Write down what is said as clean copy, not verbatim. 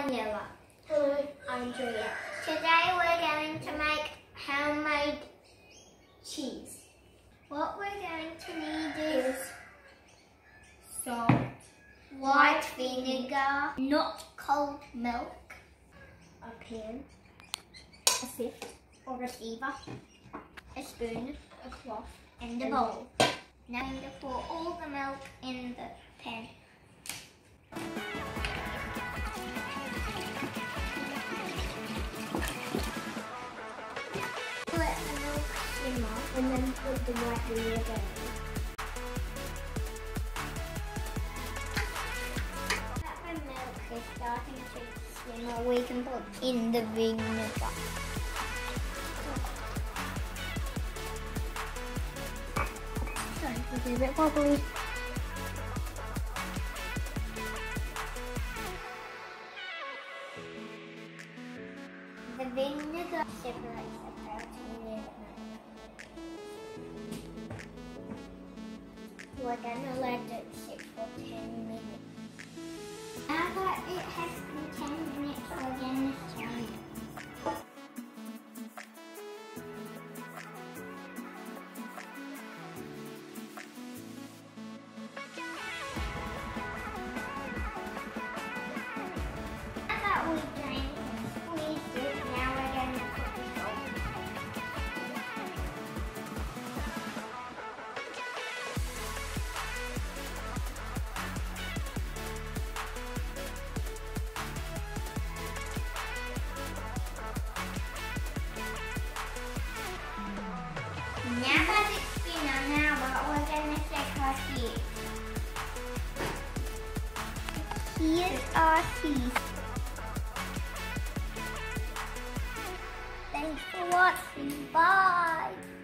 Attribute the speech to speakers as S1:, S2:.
S1: vanilla.
S2: Hello, I'm Julia.
S1: Today we're going to make homemade cheese. What we're going to need is
S2: Salt,
S1: white vinegar, not cold milk,
S2: a pan,
S1: a sift or receiver, a spoon,
S2: a cloth,
S1: and a bowl. Now I'm going to pour all the milk in the pan. Let the milk simmer
S2: and then put the white vinegar in.
S1: When milk is starting to simmer, we can put in the vinegar.
S2: Sorry, we'll do it properly.
S1: The vinegar separates the protein. We're gonna let it sit for 10 minutes. Now that it has been 10 minutes, we're gonna strain it. Now that we drained and squeezed it, now we're gonna put the salt. Now that it's been an hour, we're going to check our cheese. Here's our cheese. Thanks for watching. Bye.